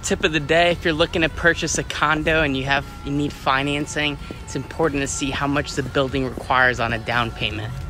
Tip of the day, if you're looking to purchase a condo and you need financing, it's important to see how much the building requires on a down payment.